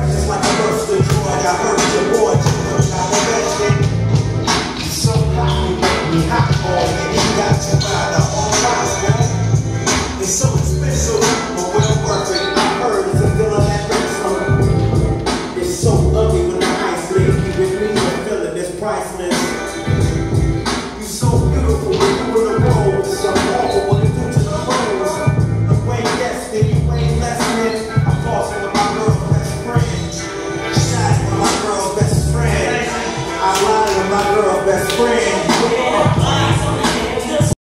Just like a burst of joy, I heard your